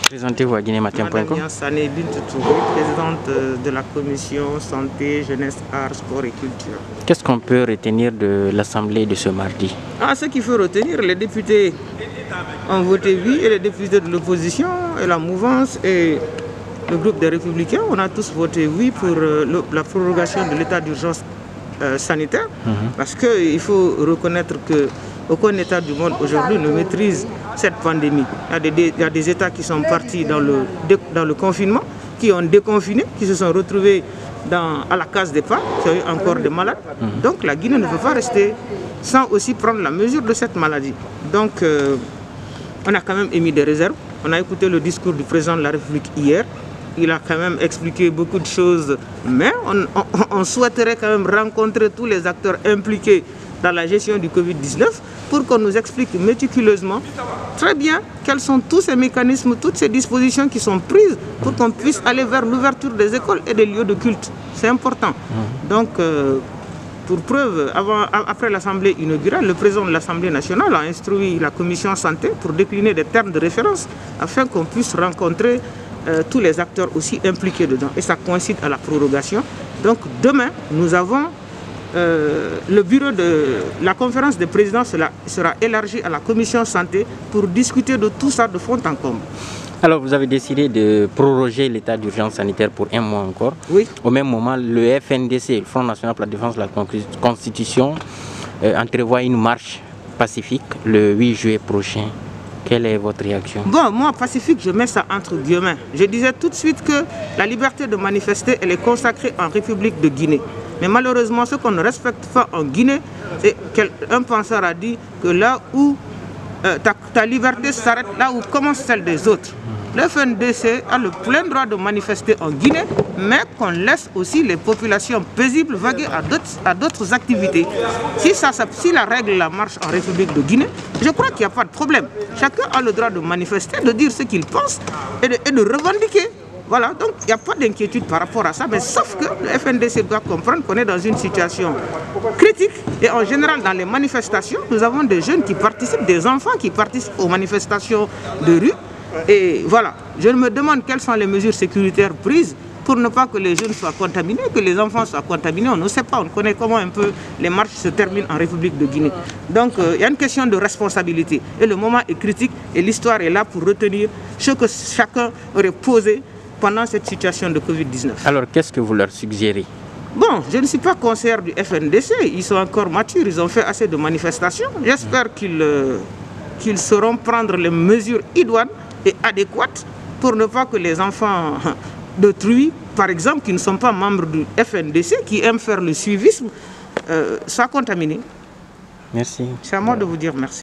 Présentez-vous à guinématin.com. Madame Sané Bintou Touré, présidente de la commission santé, jeunesse, arts, sport et culture. Qu'est-ce qu'on peut retenir de l'Assemblée de ce mardi? Ce qu'il faut retenir, les députés ont voté oui, et les députés de l'opposition et la mouvance et le groupe des Républicains, on a tous voté oui pour la prorogation de l'état d'urgence sanitaire, parce qu'il faut reconnaître qu'aucun État du monde aujourd'hui ne maîtrise cette pandémie. Il y a des États qui sont partis dans le confinement, qui ont déconfiné, qui se sont retrouvés à la case départ, qui ont eu encore des malades. Donc la Guinée ne peut pas rester sans aussi prendre la mesure de cette maladie. Donc on a quand même émis des réserves. On a écouté le discours du président de la République hier. Il a quand même expliqué beaucoup de choses, mais on souhaiterait quand même rencontrer tous les acteurs impliqués dans la gestion du Covid-19 pour qu'on nous explique méticuleusement, très bien, quels sont tous ces mécanismes, toutes ces dispositions qui sont prises pour qu'on puisse aller vers l'ouverture des écoles et des lieux de culte. C'est important. Donc, pour preuve, après l'Assemblée inaugurale, le président de l'Assemblée nationale a instruit la commission santé pour décliner des termes de référence afin qu'on puisse rencontrer tous les acteurs aussi impliqués dedans. Et ça coïncide à la prorogation. Donc demain, nous avons le bureau de la conférence des présidents sera élargi à la commission santé pour discuter de tout ça de fond en comble. Alors vous avez décidé de proroger l'état d'urgence sanitaire pour 1 mois encore. Oui. Au même moment, le FNDC, le Front National pour la Défense de la Constitution, entrevoit une marche pacifique le 8 juillet prochain. Quelle est votre réaction? Bon, moi, pacifique, je mets ça entre guillemets. Je disais tout de suite que la liberté de manifester, elle est consacrée en République de Guinée. Mais malheureusement, ce qu'on ne respecte pas en Guinée, c'est qu'un penseur a dit que là où ta liberté s'arrête, là où commence celle des autres. Le FNDC a le plein droit de manifester en Guinée, mais qu'on laisse aussi les populations paisibles vaguer à d'autres activités. Si la règle la marche en République de Guinée, je crois qu'il n'y a pas de problème. Chacun a le droit de manifester, de dire ce qu'il pense et de revendiquer. Voilà, donc il n'y a pas d'inquiétude par rapport à ça, mais sauf que le FNDC doit comprendre qu'on est dans une situation critique et en général dans les manifestations, nous avons des jeunes qui participent, des enfants qui participent aux manifestations de rue. Et voilà, je me demande quelles sont les mesures sécuritaires prises pour ne pas que les jeunes soient contaminés, que les enfants soient contaminés. On ne sait pas, on connaît comment un peu les marches se terminent en République de Guinée. Donc il y a une question de responsabilité. Et le moment est critique et l'histoire est là pour retenir ce que chacun aurait posé pendant cette situation de Covid-19. Alors qu'est-ce que vous leur suggérez? Bon, je ne suis pas conseiller du FNDC, ils sont encore matures, ils ont fait assez de manifestations. J'espère qu'ils sauront prendre les mesures idoines et adéquates pour ne pas que les enfants d'autrui, par exemple, qui ne sont pas membres du FNDC, qui aiment faire le suivisme, soient contaminés. Merci. C'est à moi de vous dire merci.